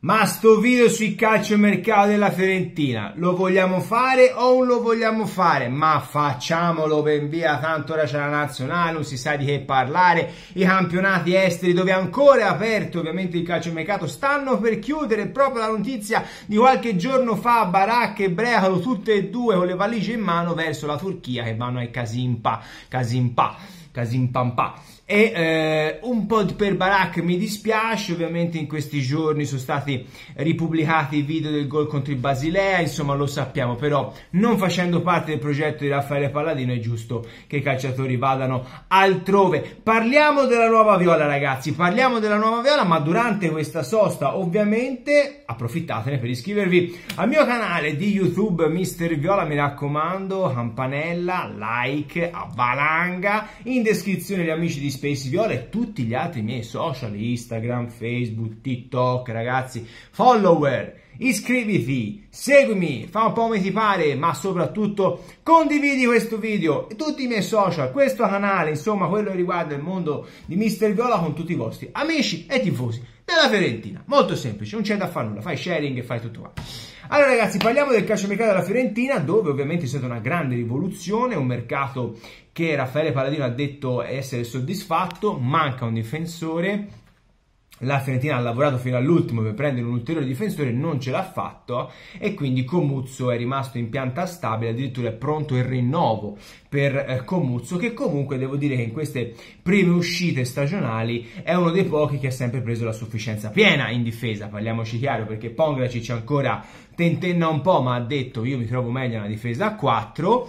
Ma sto video sui calciomercato della Fiorentina, lo vogliamo fare o non lo vogliamo fare? Ma facciamolo ben via, tanto ora c'è la nazionale, non si sa di che parlare, i campionati esteri dove ancora è aperto ovviamente il calciomercato stanno per chiudere, proprio la notizia di qualche giorno fa, Barak e Brecalo tutte e due con le valigie in mano verso la Turchia che vanno ai Kasimpampa. E un po' per Barak mi dispiace, ovviamente in questi giorni sono stati ripubblicati i video del gol contro il Basilea, insomma lo sappiamo, però non facendo parte del progetto di Raffaele Palladino è giusto che i calciatori vadano altrove. Parliamo della nuova Viola, ragazzi, parliamo della nuova Viola, ma durante questa sosta ovviamente approfittatene per iscrivervi al mio canale di YouTube Mister Viola, mi raccomando, campanella, like, valanga, in descrizione gli amici di Space Viola e tutti gli altri miei social, Instagram, Facebook, TikTok, ragazzi, follower, iscriviti, seguimi, fa un po' come ti pare, ma soprattutto condividi questo video e tutti i miei social, questo canale, insomma quello che riguarda il mondo di Mister Viola con tutti i vostri amici e tifosi della Fiorentina. Molto semplice, non c'è da fare nulla, fai sharing e fai tutto qua. Allora ragazzi, parliamo del calciomercato della Fiorentina, dove ovviamente è stata una grande rivoluzione, un mercato che Raffaele Palladino ha detto essere soddisfatto, manca un difensore, la Fiorentina ha lavorato fino all'ultimo per prendere un ulteriore difensore, non ce l'ha fatto e quindi Comuzzo è rimasto in pianta stabile, addirittura è pronto il rinnovo per Comuzzo, che comunque devo dire che in queste prime uscite stagionali è uno dei pochi che ha sempre preso la sufficienza piena in difesa, parliamoci chiaro, perché Pongracic ancora tentenna un po', ma ha detto io mi trovo meglio nella difesa a 4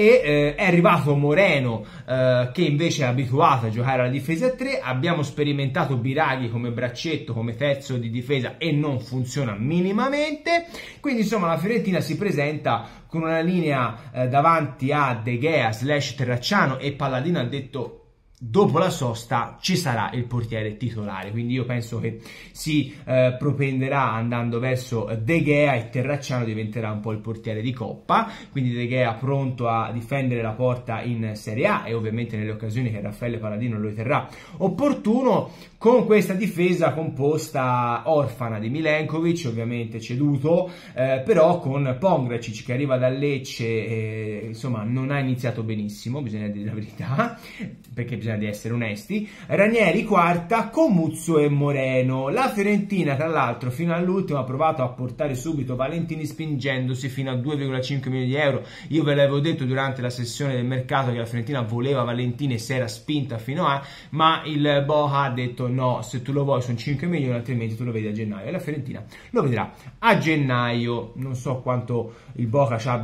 e è arrivato Moreno che invece è abituato a giocare alla difesa a 3, abbiamo sperimentato Biraghi come braccetto, come terzo di difesa e non funziona minimamente, quindi insomma la Fiorentina si presenta con una linea davanti a De Gea / Terracciano e Palladino ha detto dopo la sosta ci sarà il portiere titolare, quindi io penso che si propenderà andando verso De Gea e Terracciano diventerà un po' il portiere di coppa, quindi De Gea pronto a difendere la porta in Serie A e ovviamente nelle occasioni che Raffaele Palladino lo riterrà opportuno, con questa difesa composta orfana di Milenkovic, ovviamente ceduto, però con Pongracic che arriva da Lecce, insomma non ha iniziato benissimo, bisogna dire la verità, perché bisogna di essere onesti. Ranieri quarta, Comuzzo e Moreno. La Fiorentina tra l'altro fino all'ultimo ha provato a portare subito Valentini spingendosi fino a 2,5 milioni di euro. Io ve l'avevo detto durante la sessione del mercato che la Fiorentina voleva Valentini e si era spinta fino a, ma il Boca ha detto no, se tu lo vuoi sono 5 milioni, altrimenti tu lo vedi a gennaio, e la Fiorentina lo vedrà a gennaio. Non so quanto il Boca ci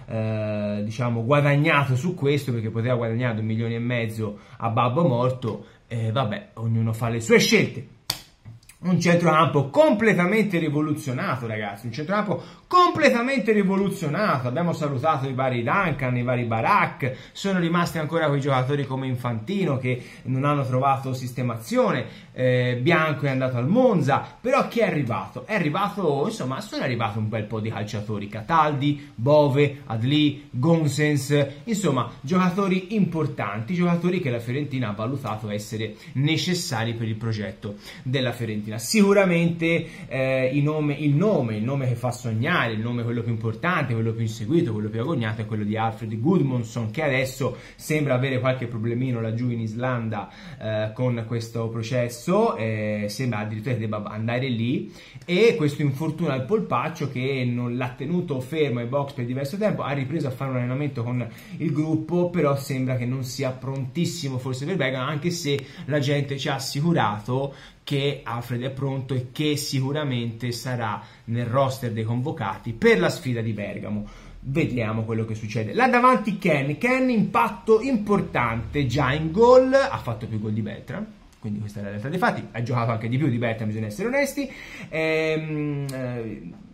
abbia diciamo guadagnato su questo, perché poteva guadagnare 2,5 milioni a babbo morto, vabbè, ognuno fa le sue scelte. Un centrocampo completamente rivoluzionato, ragazzi, un centrocampo completamente rivoluzionato. Abbiamo salutato i vari Duncan, i vari Barak, sono rimasti ancora quei giocatori come Infantino che non hanno trovato sistemazione, Bianco è andato al Monza, però chi è arrivato? È arrivato, insomma, sono arrivati un bel po' di calciatori, Cataldi, Bove, Adli, Gonsens, insomma, giocatori importanti, giocatori che la Fiorentina ha valutato essere necessari per il progetto della Fiorentina. Sicuramente il nome che fa sognare, il nome quello più importante, quello più inseguito, quello più agognato è quello di Alfred Gudmundsson, che adesso sembra avere qualche problemino laggiù in Islanda con questo processo, sembra addirittura che debba andare lì, e questo infortunio al polpaccio che non l'ha tenuto fermo ai box per diverso tempo, ha ripreso a fare un allenamento con il gruppo, però sembra che non sia prontissimo forse per Bergamo, anche se la gente ci ha assicurato che Alfred è pronto e che sicuramente sarà nel roster dei convocati per la sfida di Bergamo. Vediamo quello che succede. Là davanti Ken, impatto importante già in gol, ha fatto più gol di Beltran, quindi questa è la realtà dei fatti, ha giocato anche di più di Bertram, bisogna essere onesti.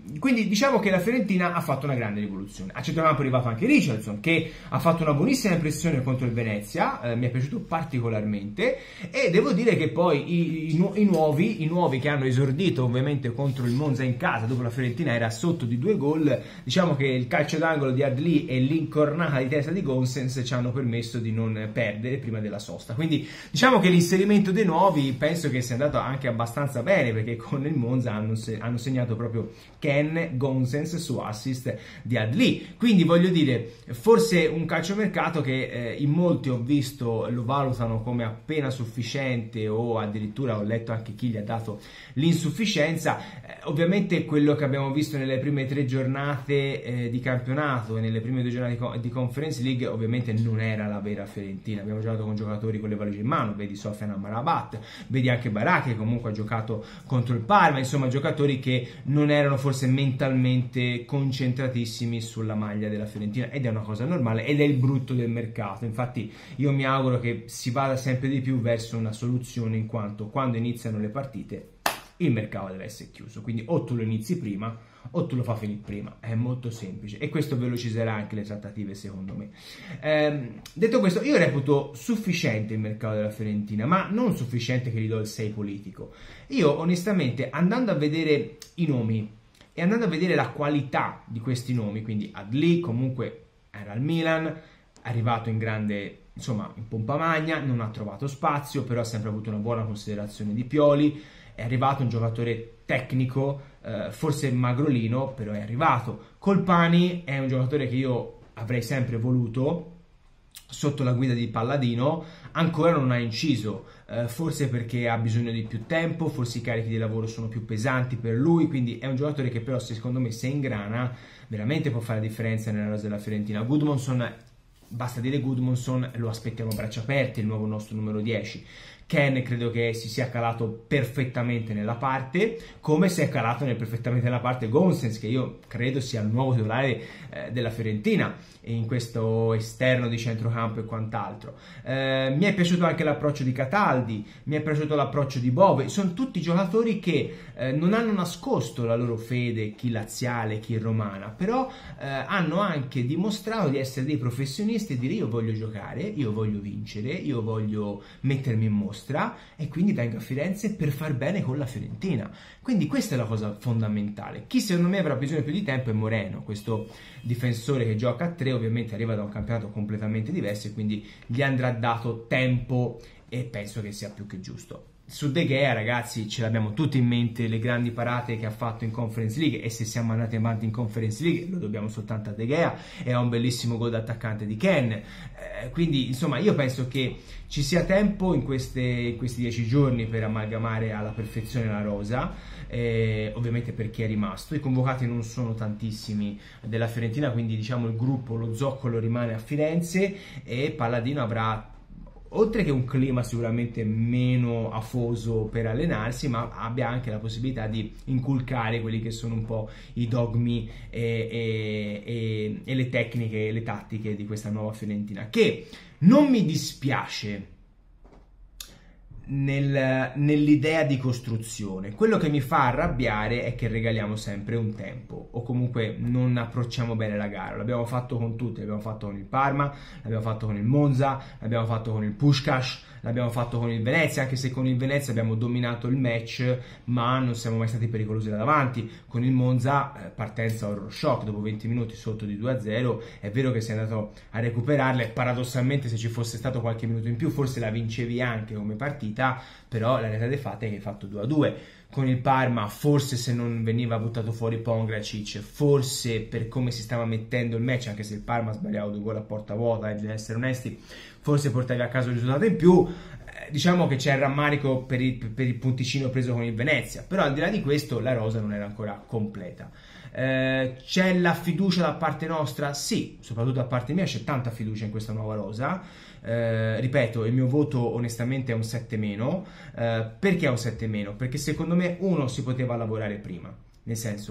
Quindi diciamo che la Fiorentina ha fatto una grande rivoluzione. A centrocampo è arrivato anche Richarlison, che ha fatto una buonissima impressione contro il Venezia, mi è piaciuto particolarmente, e devo dire che poi i nuovi che hanno esordito ovviamente contro il Monza in casa, dopo la Fiorentina era sotto di 2 gol, diciamo che il calcio d'angolo di Adli e l'incornata di testa di Gosens ci hanno permesso di non perdere prima della sosta. Quindi diciamo che l'inserimento dei nuovi penso che sia andato anche abbastanza bene, perché con il Monza hanno segnato proprio Ken Gosens su assist di Adli. Quindi voglio dire, forse un calciomercato che in molti ho visto lo valutano come appena sufficiente, o addirittura ho letto anche chi gli ha dato l'insufficienza. Ovviamente quello che abbiamo visto nelle prime 3 giornate di campionato e nelle prime 2 giornate di Conference League ovviamente non era la vera Fiorentina. Abbiamo giocato con giocatori con le valigie in mano, vedi Sofyan Amrabat, vedi anche Barak che comunque ha giocato contro il Parma, insomma giocatori che non erano forse mentalmente concentratissimi sulla maglia della Fiorentina, ed è una cosa normale ed è il brutto del mercato. Infatti io mi auguro che si vada sempre di più verso una soluzione, in quanto quando iniziano le partite il mercato deve essere chiuso, quindi o tu lo inizi prima o tu lo fai finire prima, è molto semplice, e questo velocizzerà anche le trattative secondo me. Detto questo, io reputo sufficiente il mercato della Fiorentina, ma non sufficiente che gli do il 6 politico. Io onestamente, andando a vedere i nomi e andando a vedere la qualità di questi nomi, quindi Adli comunque era al Milan, è arrivato in grande, insomma in pompa magna, non ha trovato spazio, però ha sempre avuto una buona considerazione di Pioli, è arrivato un giocatore tecnico, forse magrolino, però è arrivato. Colpani è un giocatore che io avrei sempre voluto sotto la guida di Palladino, ancora non ha inciso, forse perché ha bisogno di più tempo, forse i carichi di lavoro sono più pesanti per lui, quindi è un giocatore che però secondo me, se ingrana, veramente può fare la differenza nella rosa della Fiorentina. Gudmundsson, basta dire Gudmundsson, lo aspettiamo a braccia aperte, il nuovo nostro numero 10. Ken credo che si sia calato perfettamente nella parte, come si è calato perfettamente nella parte Gosens, che io credo sia il nuovo titolare della Fiorentina in questo esterno di centrocampo e quant'altro. Mi è piaciuto anche l'approccio di Cataldi, mi è piaciuto l'approccio di Bove. Sono tutti giocatori che non hanno nascosto la loro fede, chi laziale, chi romana, però hanno anche dimostrato di essere dei professionisti e dire: io voglio giocare, io voglio vincere, io voglio mettermi in mostra, e quindi vengo a Firenze per far bene con la Fiorentina. Quindi questa è la cosa fondamentale. Chi secondo me avrà bisogno più di tempo è Moreno, questo difensore che gioca a 3, ovviamente arriva da un campionato completamente diverso e quindi gli andrà dato tempo, e penso che sia più che giusto. Su De Gea, ragazzi, ce l'abbiamo tutti in mente, le grandi parate che ha fatto in Conference League, e se siamo andati avanti in Conference League lo dobbiamo soltanto a De Gea, e a un bellissimo gol d'attaccante di Ken. Quindi insomma io penso che ci sia tempo in questi 10 giorni per amalgamare alla perfezione la rosa, ovviamente per chi è rimasto. I convocati non sono tantissimi della Fiorentina, quindi diciamo il gruppo, lo zoccolo rimane a Firenze, e Palladino avrà, oltre che un clima sicuramente meno afoso per allenarsi, ma abbia anche la possibilità di inculcare quelli che sono un po' i dogmi e le tecniche e le tattiche di questa nuova Fiorentina, che non mi dispiace nell'idea di costruzione. Quello che mi fa arrabbiare è che regaliamo sempre un tempo, o comunque non approcciamo bene la gara. L'abbiamo fatto con tutti, l'abbiamo fatto con il Parma, l'abbiamo fatto con il Monza, l'abbiamo fatto con il Puskás, l'abbiamo fatto con il Venezia, anche se con il Venezia abbiamo dominato il match, ma non siamo mai stati pericolosi da davanti. Con il Monza, partenza horror shock, dopo 20 minuti sotto di 2-0, è vero che sei andato a recuperarle, paradossalmente se ci fosse stato qualche minuto in più forse la vincevi anche come partita, però la realtà dei fatti è che hai fatto 2-2. Con il Parma, forse se non veniva buttato fuori Pongracic, forse per come si stava mettendo il match, anche se il Parma ha sbagliato 2 gol a porta vuota, bisogna essere onesti, forse portavi a casa un risultato in più. Diciamo che c'è il rammarico per il punticino preso con il Venezia, però al di là di questo la rosa non era ancora completa. C'è la fiducia da parte nostra? Sì, soprattutto da parte mia c'è tanta fiducia in questa nuova rosa. Ripeto, il mio voto onestamente è un 7-. Perché è un 7-? Perché secondo me, uno, si poteva lavorare prima, nel senso,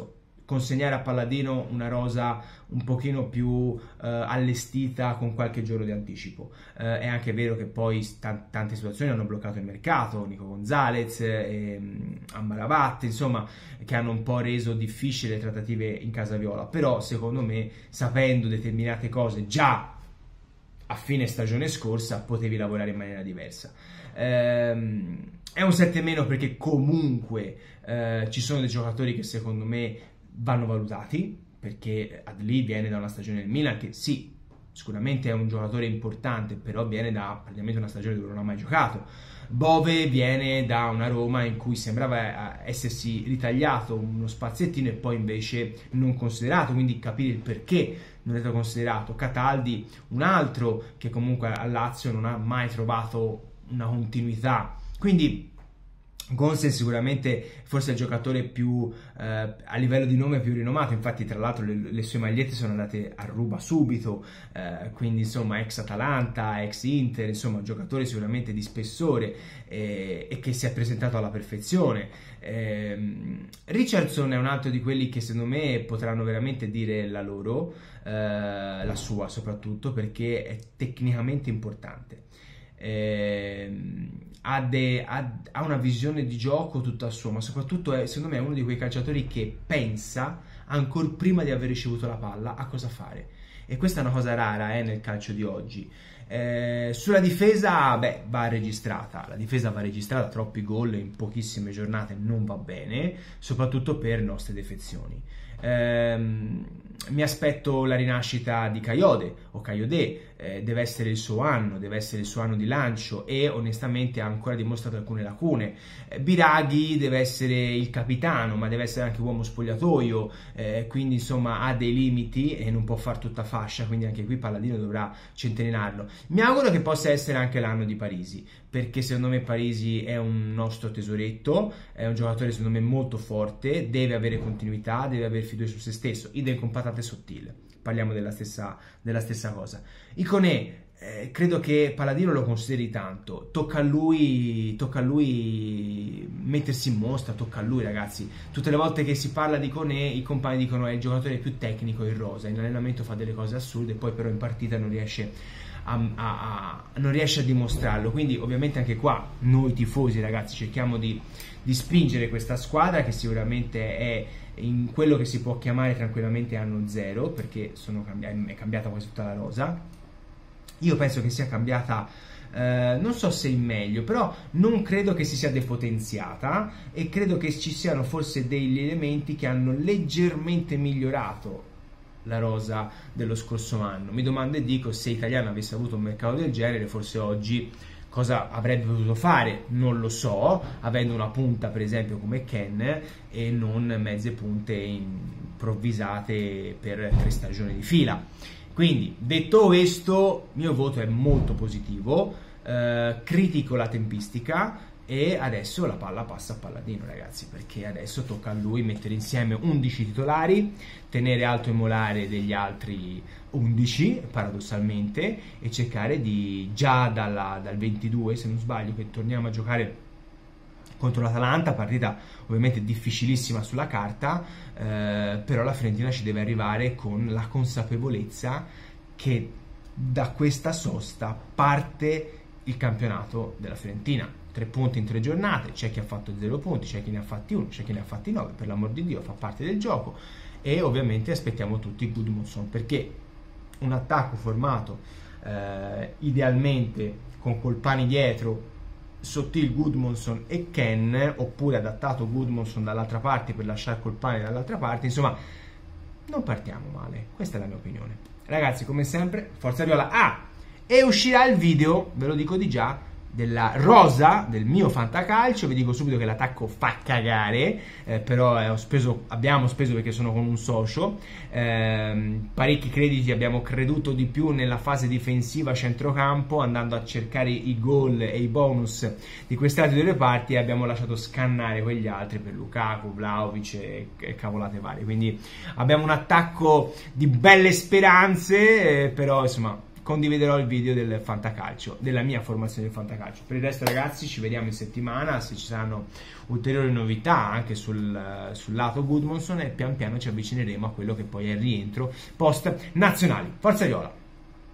consegnare a Palladino una rosa un pochino più allestita con qualche giorno di anticipo. È anche vero che poi tante situazioni hanno bloccato il mercato, Nico Gonzalez, Amrabat, insomma, che hanno un po' reso difficile le trattative in casa viola, però secondo me, sapendo determinate cose già a fine stagione scorsa, potevi lavorare in maniera diversa. È un 7- perché comunque ci sono dei giocatori che secondo me vanno valutati, perché Adli viene da una stagione del Milan che sì, sicuramente è un giocatore importante, però viene da praticamente una stagione dove non ha mai giocato. Bove viene da una Roma in cui sembrava essersi ritagliato uno spaziettino e poi invece non considerato, quindi capire il perché non è stato considerato. Cataldi, un altro che comunque a Lazio non ha mai trovato una continuità, quindi Gonse è sicuramente forse il giocatore più a livello di nome più rinomato, infatti tra l'altro le sue magliette sono andate a ruba subito, quindi insomma ex Atalanta, ex Inter, insomma un giocatore sicuramente di spessore e che si è presentato alla perfezione. Richardson è un altro di quelli che secondo me potranno veramente dire la loro, la sua soprattutto, perché è tecnicamente importante. Ha una visione di gioco tutta sua, ma soprattutto secondo me è uno di quei calciatori che pensa ancora prima di aver ricevuto la palla a cosa fare, e questa è una cosa rara nel calcio di oggi. Sulla difesa, va registrata, la difesa va registrata, troppi gol in pochissime giornate non va bene, soprattutto per nostre defezioni. Mi aspetto la rinascita di Kayode o Kayode, deve essere il suo anno, deve essere il suo anno di lancio, e onestamente ha ancora dimostrato alcune lacune. Biraghi deve essere il capitano, ma deve essere anche uomo spogliatoio, quindi insomma ha dei limiti e non può fare tutta fascia, quindi anche qui Palladino dovrà centellinarlo. Mi auguro che possa essere anche l'anno di Parisi, perché secondo me Parisi è un nostro tesoretto, è un giocatore secondo me molto forte, deve avere continuità, deve avere fiducia su se stesso, idem con Patate Sottile, parliamo della stessa cosa. Iconé, credo che Palladino lo consideri tanto, tocca a lui mettersi in mostra, tocca a lui, ragazzi. Tutte le volte che si parla di Iconé i compagni dicono è il giocatore più tecnico in rosa, in allenamento fa delle cose assurde, poi però in partita non riesce a dimostrarlo. Quindi ovviamente anche qua noi tifosi, ragazzi, cerchiamo di spingere questa squadra che sicuramente è in quello che si può chiamare tranquillamente anno zero, perché è cambiata quasi tutta la rosa. Io penso che sia cambiata, non so se in meglio, però non credo che si sia depotenziata, e credo che ci siano forse degli elementi che hanno leggermente migliorato la rosa dello scorso anno. Mi domando e dico, se Italiano avesse avuto un mercato del genere, forse oggi cosa avrebbe potuto fare? Non lo so, avendo una punta per esempio come Ken e non mezze punte improvvisate per 3 stagioni di fila. Quindi, detto questo, il mio voto è molto positivo, critico la tempistica, e adesso la palla passa a Palladino, ragazzi, perché adesso tocca a lui mettere insieme 11 titolari, tenere alto il molare degli altri 11 paradossalmente, e cercare di, già dal 22 se non sbaglio, che torniamo a giocare contro l'Atalanta, partita ovviamente difficilissima sulla carta, però la Fiorentina ci deve arrivare con la consapevolezza che da questa sosta parte il campionato della Fiorentina. 3 punti in 3 giornate, c'è chi ha fatto 0 punti, c'è chi ne ha fatti 1, c'è chi ne ha fatti 9, per l'amor di Dio, fa parte del gioco, e ovviamente aspettiamo tutti Gudmundsson, perché un attacco formato idealmente con Colpani dietro, Sottil, Gudmundsson e Ken, oppure adattato Gudmundsson dall'altra parte per lasciare Colpani dall'altra parte, insomma non partiamo male, questa è la mia opinione. Ragazzi, come sempre, forza Viola. E uscirà il video, ve lo dico di già, della rosa del mio fantacalcio. Vi dico subito che l'attacco fa cagare, però abbiamo speso perché sono con un socio, parecchi crediti, abbiamo creduto di più nella fase difensiva centrocampo, andando a cercare i gol e i bonus di queste altre 2 reparti, e abbiamo lasciato scannare quegli altri per Lukaku, Vlahovic e cavolate varie. Quindi abbiamo un attacco di belle speranze, però insomma condividerò il video del fantacalcio, della mia formazione di fantacalcio. Per il resto ragazzi ci vediamo in settimana, se ci saranno ulteriori novità anche sul lato Gudmundsson, e pian piano ci avvicineremo a quello che poi è il rientro post nazionali. Forza Viola!